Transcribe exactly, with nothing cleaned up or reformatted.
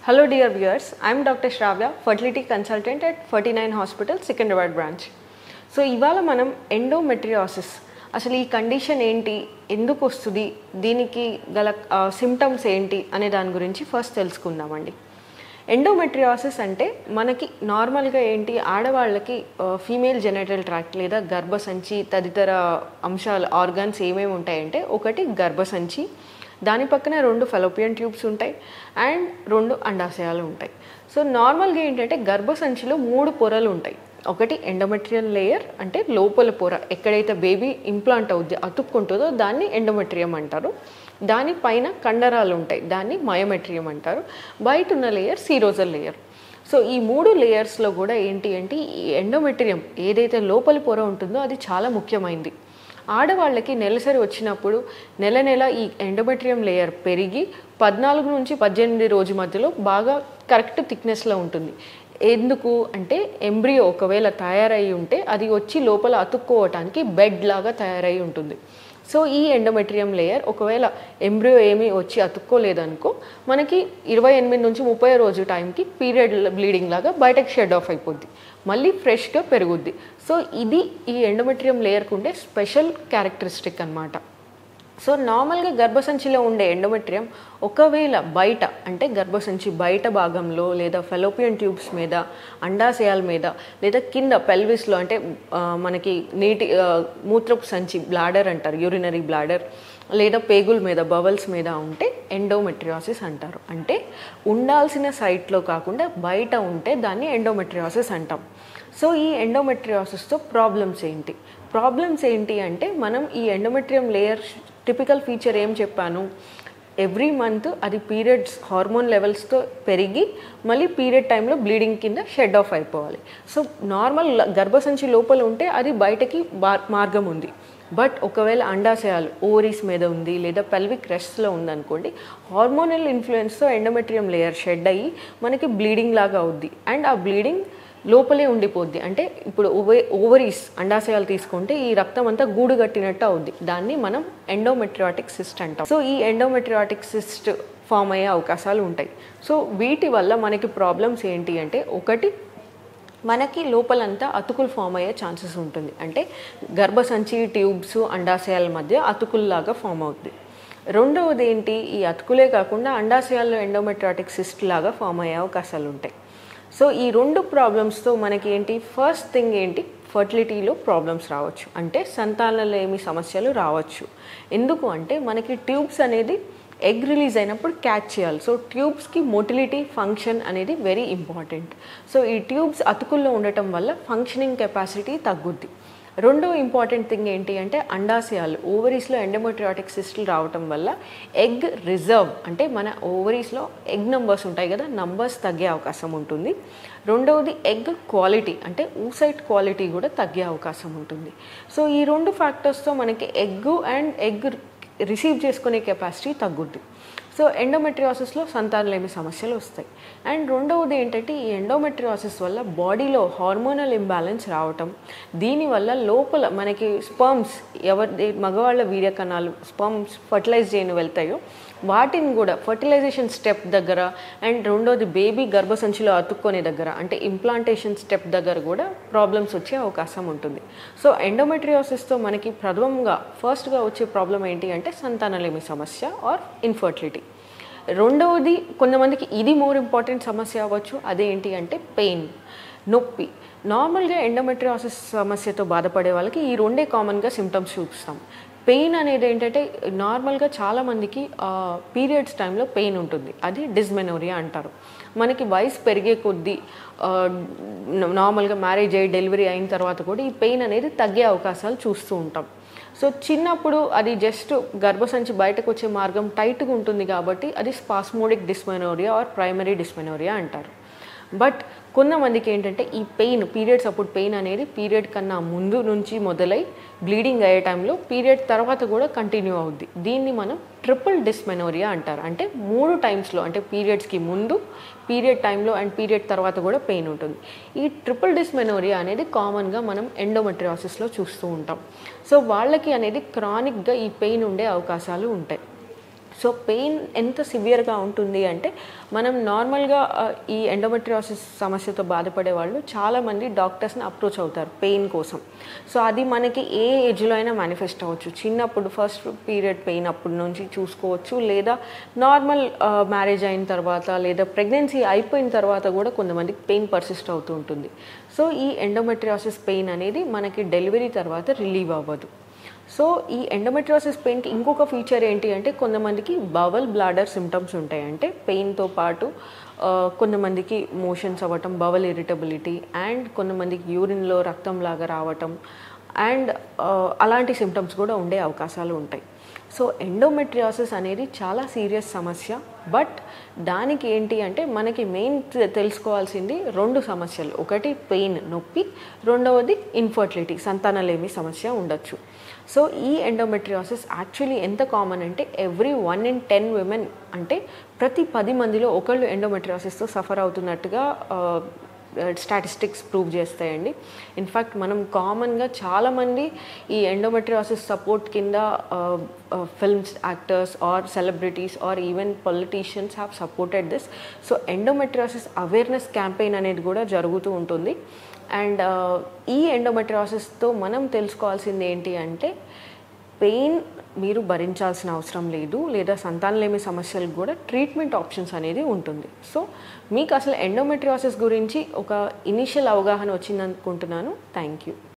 Hello dear viewers, I am Doctor Sravya, fertility consultant at forty-nine Hospital, Secunderabad branch. So ఇవాళ మనం endometriosis అసలు ఈ condition ఏంటి, ఎందుకు వస్తుంది, దీనికి గల సిమ్టమ్స్ ఏంటి అనే దాని గురించి ఫస్ట్ తెలుసుకుందామండి. ఎండోమెట్రియోసిస్ అంటే మనకి నార్మల్గా ఏంటి, ఆడవాళ్ళకి ఫీమేల్ జెనిటల్ ట్రాక్ట్ లేదా గర్భసంచి తదితర అంశాలు ఆర్గాన్స్ ఏమేమి ఉంటాయంటే, ఒకటి గర్భసంచి, దాని పక్కన రెండు ఫెలోపియన్ ట్యూబ్స్ ఉంటాయి అండ్ రెండు అండాశయాలు ఉంటాయి. సో నార్మల్గా ఏంటంటే గర్భసంచిలో మూడు పొరలు ఉంటాయి. ఒకటి ఎండోమెట్రియల్ లేయర్, అంటే లోపల పొర, ఎక్కడైతే బేబీ ఇంప్లాంట్ అవుద్ది అతుక్కుంటుందో దాన్ని ఎండోమెట్రియం అంటారు. దానిపైన కండరాలు ఉంటాయి, దాన్ని మయోమెట్రియం అంటారు. బయట ఉన్న లేయర్ సీరోజల్ లేయర్. సో ఈ మూడు లేయర్స్లో కూడా ఏంటి అంటే ఈ ఎండోమెట్రియం ఏదైతే లోపలి పొర ఉంటుందో అది చాలా ముఖ్యమైనది. ఆడవాళ్ళకి నెలసరి వచ్చినప్పుడు నెల నెల ఈ ఎండోమెట్రియం లేయర్ పెరిగి పద్నాలుగు నుంచి పద్దెనిమిది రోజు మధ్యలో బాగా కరెక్ట్ థిక్నెస్లో ఉంటుంది. ఎందుకు అంటే ఎంబ్రియో ఒకవేళ తయారై ఉంటే అది వచ్చి లోపల అతుక్కోవటానికి బెడ్ లాగా తయారై ఉంటుంది. సో ఈ ఎండోమెట్రియం లేయర్ ఒకవేళ ఎంబ్రియో ఏమీ వచ్చి అతుక్కోలేదనుకో మనకి ఇరవై ఎనిమిది నుంచి ముప్పై రోజు టైంకి పీరియడ్ బ్లీడింగ్ లాగా బయటకు షెడ్ ఆఫ్ అయిపోద్ది, మళ్ళీ ఫ్రెష్గా పెరుగుద్ది. సో ఇది ఈ ఎండోమెట్రియం లేయర్కి ఉండే స్పెషల్ క్యారెక్టరిస్టిక్ అన్నమాట. సో నార్మల్గా గర్భసంచిలో ఉండే ఎండోమెట్రియం ఒకవేళ బయట అంటే గర్భసంచి బయట భాగంలో లేదా ఫెలోపియన్ ట్యూబ్స్ మీద, అండాశయాల మీద లేదా కింద పెల్విస్లో అంటే మనకి నీటి మూత్రపు సంచి బ్లాడర్ అంటారు, యూరినరీ బ్లాడర్, లేదా పేగుల మీద బవల్స్ మీద ఉంటే ఎండోమెట్రియోసిస్ అంటారు. అంటే ఉండాల్సిన సైట్లో కాకుండా బయట ఉంటే దాన్ని ఎండోమెట్రియోసిస్ అంటాం. సో ఈ ఎండోమెట్రియోసిస్తో ప్రాబ్లమ్స్ ఏంటి ప్రాబ్లమ్స్ ఏంటి అంటే మనం ఈ ఎండోమెట్రియం లేయర్ టిపికల్ ఫీచర్ ఏం చెప్పాను, ఎవ్రీ మంత్ అది పీరియడ్స్ హార్మోన్ లెవెల్స్తో పెరిగి మళ్ళీ పీరియడ్ టైంలో బ్లీడింగ్ కింద షెడ్ ఆఫ్ అయిపోవాలి. సో నార్మల్ గర్భసంచి లోపల ఉంటే అది బయటకి మార్గం ఉంది. బట్ ఒకవేళ అండాశయాలు ఓవరీస్ మీద ఉంది లేదా పెల్విక్ రెస్ట్లో ఉందనుకోండి, హార్మోనల్ ఇన్ఫ్లుయెన్స్తో ఎండోమెట్రియం లేయర్ షెడ్ అయ్యి మనకి బ్లీడింగ్ లాగా అవుద్ది అండ్ ఆ బ్లీడింగ్ లోపలే ఉండిపోద్ది. అంటే ఇప్పుడు ఓవే ఓవరీస్ అండాశయాలు తీసుకుంటే ఈ రక్తం అంతా గూడు కట్టినట్టు అవుద్ది, దాన్ని మనం ఎండోమెట్రియాటిక్ సిస్ట్ అంటాం. సో ఈ ఎండోమెట్రియాటిక్ సిస్ట్ ఫామ్ అయ్యే అవకాశాలు ఉంటాయి. సో వీటి వల్ల మనకి ప్రాబ్లమ్స్ ఏంటి అంటే, ఒకటి మనకి లోపలంతా అతుకులు ఫామ్ అయ్యే ఛాన్సెస్ ఉంటుంది. అంటే గర్భసంచి ట్యూబ్స్ అండాశయాల మధ్య అతుకుల్లాగా ఫామ్ అవుతుంది. రెండవది ఏంటి, ఈ అతుకులే కాకుండా అండాశయాల్లో ఎండోమెట్రియాటిక్ సిస్ట్ లాగా ఫామ్ అయ్యే అవకాశాలు ఉంటాయి. సో ఈ రెండు ప్రాబ్లమ్స్తో మనకి ఏంటి, ఫస్ట్ థింగ్ ఏంటి, ఫర్టిలిటీలో ప్రాబ్లమ్స్ రావచ్చు, అంటే సంతానలేమి సమస్యలు రావచ్చు. ఎందుకు అంటే మనకి ట్యూబ్స్ అనేది ఎగ్ రిలీజ్ అయినప్పుడు క్యాచ్ చేయాలి. సో ట్యూబ్స్కి మోటిలిటీ ఫంక్షన్ అనేది వెరీ ఇంపార్టెంట్. సో ఈ ట్యూబ్స్ అతుకుల్లో ఉండటం వల్ల ఫంక్షనింగ్ కెపాసిటీ తగ్గుద్ది. రెండో ఇంపార్టెంట్ థింగ్ ఏంటి అంటే అండాశయాలు ఓవరీస్లో ఎండోమెట్రియాటిక్ సిస్టులు రావటం వల్ల ఎగ్ రిజర్వ్ అంటే మన ఓవరీస్లో ఎగ్ నంబర్స్ ఉంటాయి కదా, నంబర్స్ తగ్గే అవకాశం ఉంటుంది. రెండవది ఎగ్ క్వాలిటీ అంటే ఊసైట్ క్వాలిటీ కూడా తగ్గే అవకాశం ఉంటుంది. సో ఈ రెండు ఫ్యాక్టర్స్తో మనకి ఎగ్ అండ్ ఎగ్ రిసీవ్ చేసుకునే కెపాసిటీ తగ్గుద్ది. సో ఎండోమెట్రియోసిస్లో సంతానలేమి సమస్యలు వస్తాయి. అండ్ రెండవది ఏంటంటే ఈ ఎండోమెట్రియోసిస్ వల్ల బాడీలో హార్మోనల్ ఇంబ్యాలెన్స్ రావటం, దీనివల్ల లోపల మనకి స్పర్మ్స్ ఎవరి మగవాళ్ళ వీర్యకణాలు స్పర్మ్స్ ఫర్టిలైజ్ చేయని వెళ్తాయో వాటిని కూడా ఫర్టిలైజేషన్ స్టెప్ దగ్గర అండ్ రెండోది బేబీ గర్భసంచిలో అతుక్కునే దగ్గర అంటే ఇంప్లాంటేషన్ స్టెప్ దగ్గర కూడా ప్రాబ్లమ్స్ వచ్చే అవకాశం ఉంటుంది. సో ఎండోమెట్రియోసిస్తో మనకి ప్రథమంగా ఫస్ట్గా వచ్చే ప్రాబ్లం ఏంటి అంటే సంతానలేమి సమస్య ఆర్ ఇన్ఫర్టిలిటీ. రెండవది కొంతమందికి ఇది మోర్ ఇంపార్టెంట్ సమస్య అవ్వచ్చు, అదేంటి అంటే పెయిన్, నొప్పి. నార్మల్గా ఎండోమెట్రియోసిస్ సమస్యతో బాధపడే వాళ్ళకి ఈ రెండే కామన్గా సిమ్టమ్స్ చూపిస్తాం. పెయిన్ అనేది ఏంటంటే నార్మల్గా చాలామందికి పీరియడ్స్ టైంలో పెయిన్ ఉంటుంది, అది డిస్మెనోరియా అంటారు. మనకి వయసు పెరిగే కొద్దీ నార్మల్గా మ్యారేజ్ అయ్యి డెలివరీ అయిన తర్వాత కూడా ఈ పెయిన్ అనేది తగ్గే అవకాశాలు చూస్తూ ఉంటాం. సో చిన్నప్పుడు అది జస్ట్ గర్భసంచి బయటకు వచ్చే మార్గం టైట్గా ఉంటుంది కాబట్టి అది spasmodic dysmenorrhea or primary dysmenorrhea అంటారు. బట్ కొంతమందికి ఏంటంటే ఈ పెయిన్ పీరియడ్స్ అప్పుడు పెయిన్ అనేది పీరియడ్ కన్నా ముందు నుంచి మొదలై బ్లీడింగ్ అయ్యే టైంలో పీరియడ్ తర్వాత కూడా కంటిన్యూ అవుద్ది. దీన్ని మనం ట్రిపుల్ డిస్మెనోరియా అంటారు. అంటే మూడు టైమ్స్లో అంటే పీరియడ్స్కి ముందు, పీరియడ్ టైంలో అండ్ పీరియడ్ తర్వాత కూడా పెయిన్ ఉంటుంది. ఈ ట్రిపుల్ డిస్మెనోరియా అనేది కామన్గా మనం ఎండోమెట్రియోసిస్లో చూస్తూ ఉంటాం. సో వాళ్ళకి అనేది క్రానిక్గా ఈ పెయిన్ ఉండే అవకాశాలు ఉంటాయి. సో పెయిన్ ఎంత సివియర్గా ఉంటుంది అంటే మనం నార్మల్గా ఈ ఎండోమెట్రియోసిస్ సమస్యతో బాధపడే వాళ్ళు చాలామంది డాక్టర్స్ని అప్రోచ్ అవుతారు పెయిన్ కోసం. సో అది మనకి ఏ ఏజ్లో అయినా మేనిఫెస్ట్ అవ్వచ్చు. చిన్నప్పుడు ఫస్ట్ పీరియడ్ పెయిన్ అప్పటి నుంచి చూసుకోవచ్చు, లేదా నార్మల్ మ్యారేజ్ అయిన తర్వాత లేదా ప్రెగ్నెన్సీ అయిపోయిన తర్వాత కూడా కొంతమందికి పెయిన్ పర్సిస్ట్ అవుతూ ఉంటుంది. సో ఈ ఎండోమెట్రియోసిస్ పెయిన్ అనేది మనకి డెలివరీ తర్వాత రిలీవ్ అవ్వదు. సో ఈ ఎండోమెట్రియోసిస్ పెయిన్కి ఇంకొక ఫీచర్ ఏంటి అంటే కొంతమందికి బవల్ బ్లాడర్ సిమ్టమ్స్ ఉంటాయి. అంటే పెయిన్తో పాటు కొంతమందికి మోషన్స్ అవ్వటం, బవల్ ఇరిటబిలిటీ, అండ్ కొంతమందికి యూరిన్లో రక్తం లాగా రావటం, అండ్ అలాంటి సిమ్టమ్స్ కూడా ఉండే అవకాశాలు ఉంటాయి. సో ఎండోమెట్రియోసిస్ అనేది చాలా సీరియస్ సమస్య. బట్ దానికి ఏంటి అంటే మనకి మెయిన్ తెలుసుకోవాల్సింది రెండు సమస్యలు. ఒకటి పెయిన్, నొప్పి, రెండవది ఇన్ఫర్టిలిటీ, సంతానలేమి సమస్య ఉండొచ్చు. సో ఈ ఎండోమెట్రియోసిస్ యాక్చువల్లీ ఎంత కామన్ అంటే every one in ten women, అంటే ప్రతి పది మందిలో ఒకళ్ళు ఎండోమెట్రియోసిస్తో సఫర్ అవుతున్నట్టుగా స్టాటిస్టిక్స్ ప్రూవ్ చేస్తాయండి. ఇన్ఫ్యాక్ట్ మనం కామన్గా చాలామంది ఈ ఎండోమెట్రియోసిస్ సపోర్ట్ కింద films actors or celebrities or even politicians have supported this. So endometriosis awareness campaign అనేది కూడా జరుగుతూ ఉంటుంది. అండ్ ఈ ఎండోమెట్రియోసిస్తో మనం తెలుసుకోవాల్సింది ఏంటి అంటే పెయిన్ మీరు భరించాల్సిన అవసరం లేదు, లేదా సంతానలేమి సమస్యలకు కూడా ట్రీట్మెంట్ ఆప్షన్స్ అనేది ఉంటుంది. సో మీకు అసలు ఎండోమెట్రియోసిస్ గురించి ఒక ఇనిషియల్ అవగాహన వచ్చిందనుకుంటున్నాను. Thank you.